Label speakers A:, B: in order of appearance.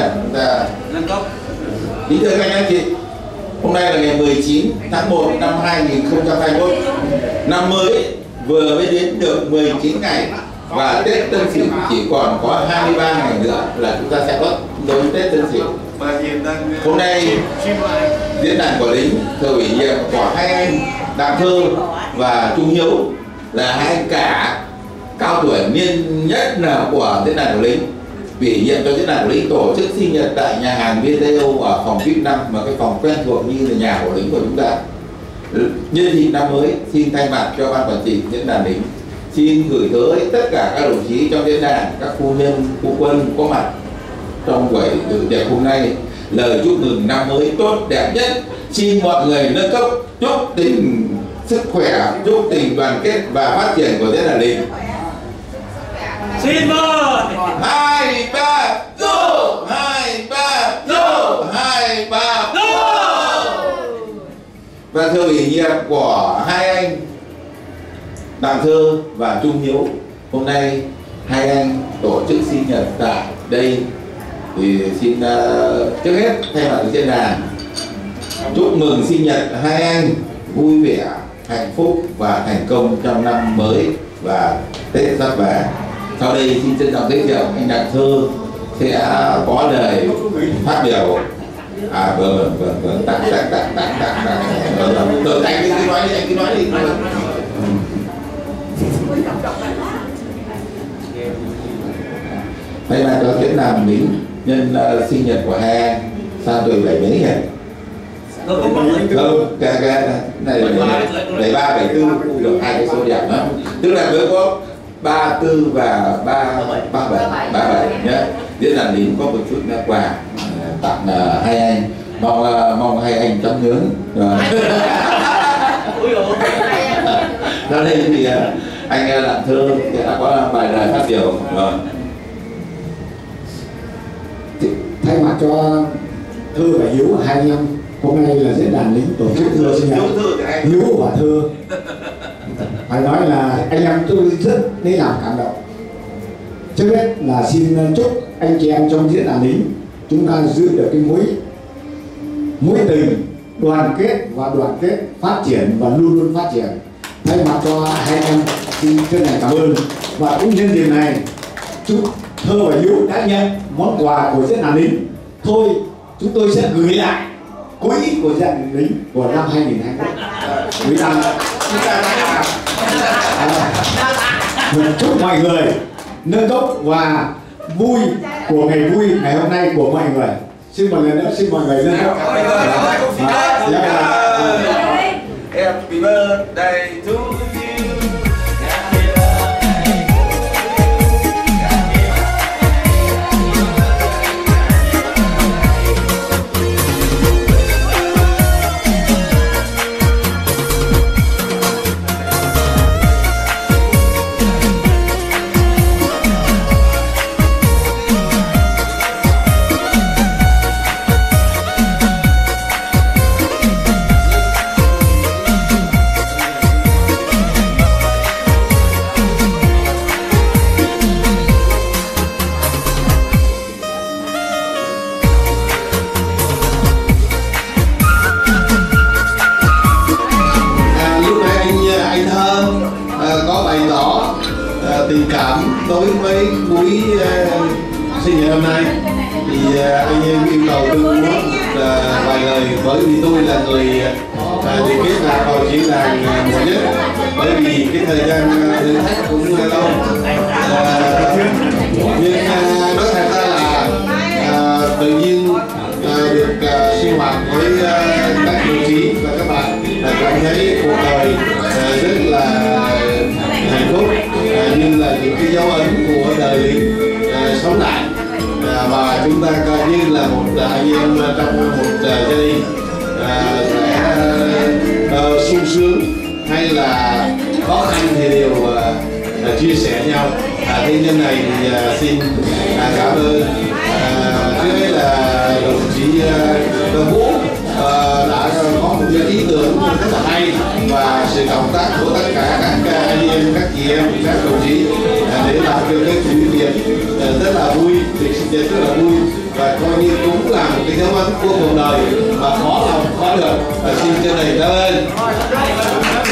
A: nhật chúng ta nâng cấp. Kính thưa các anh chị, hôm nay là ngày 19 tháng 1 năm 2021, năm mới vừa mới đến được 19 ngày và Tết Tân Sửu chỉ còn có 23 ngày nữa là chúng ta sẽ bắt đón Tết Tân Sửu. Hôm nay diễn đàn của lính thừa ủy nhiệm của hai anh Đặng Thơ và Trung Hiếu là hai anh cả cao tuổi niên nhất là của diễn đàn của lính, ủy nhiệm cho diễn đàn của lính tổ chức sinh nhật tại nhà hàng BTO ở phòng VIP 5, mà cái phòng quen thuộc như là nhà của lính của chúng ta. Nhân dịp năm mới, xin thay mặt cho ban quản trị diễn đàn lính xin gửi tới tất cả các đồng chí trong diễn đàn, các phu nhân, phu quân có mặt trong buổi dự tiệc hôm nay lời chúc mừng năm mới tốt đẹp nhất. Xin mọi người nâng cấp, chúc tình sức khỏe, chúc tình đoàn kết và phát triển của diễn đàn lính.
B: Xin mời
A: 2, 3, go! 2, 3, go! 2, 3, go! Và thưa ủy nhiệm của hai anh Đặng Thơ và Trung Hiếu, hôm nay hai anh tổ chức sinh nhật tại đây thì xin trước hết thay mặt diễn đàn chúc mừng sinh nhật hai anh vui vẻ, hạnh phúc và thành công trong năm mới và Tết sắp về. Sau đây xin trân trọng giới thiệu anh Đặng Thơ sẽ có lời phát biểu. Vâng, tặng anh cứ nói đi. Thay mặt cho diễn đàn lính nhân sinh nhật của hai anh, sao tuổi 7 mấy nhỉ? Không, cái này là 73, 74 được hai cái số đẹp lắm. Tức là mới có 34 và 37 nhé. Diễn đàn lính có một chút quà tặng hai anh, mong hai anh chấm nhớ. Ra đây thì anh Đặng Thơ sẽ có bài lời phát biểu.
C: Thay mặt cho Thư và Hiếu, hai anh em hôm nay là diễn đàn lính tổ chức Thơ sinh nhật. Hiếu và Thơ phải nói là anh em tôi rất lấy làm cảm động. Trước hết là xin chúc anh chị em trong diễn đàn lính chúng ta giữ được cái mối tình đoàn kết phát triển và luôn luôn phát triển. Thay mặt cho hai anh em xin chân thành cảm ơn, và cũng nhân dịp này chúc Thơ và Hiếu đã nhận món quà của diễn đàn lính. Thôi chúng tôi sẽ gửi lại cuối của diễn đàn lính của năm 2021. Chúc mọi người nâng cốc và vui của ngày vui ngày hôm nay của mọi người. Xin một lần nữa xin mọi người nâng cốc.
A: Happy birthday to you.
D: Tình cảm đối với buổi sinh nhật hôm nay thì anh em yêu cầu tôi muốn vài lời, bởi vì tôi là người liên kết là vào diễn đàn muộn nhất, bởi vì cái thời gian thử thách cũng lâu, nhưng nói thật ra là tự nhiên được sinh hoạt với các đồng chí và các bạn cảm thấy cuộc đời rất là hạnh phúc, như là những cái dấu ấn của đời lính sống lại, và chúng ta coi như là một anh em trong một gia đình sẽ sung sướng hay là khó khăn thì đều chia sẻ nhau. Thế nhân này thì xin cảm ơn trước hết là đồng chí Vũ đã có một cái ý tưởng rất là hay, và sự cộng tác của tất cả các anh em, các chị em, các đồng chí để làm cho cái chủ việc rất là vui, việc sinh nhật rất là vui, và coi coi như cũng là một cái dấu ấn của cuộc đời mà khó lòng có được. Xin chân thành cảm ơn.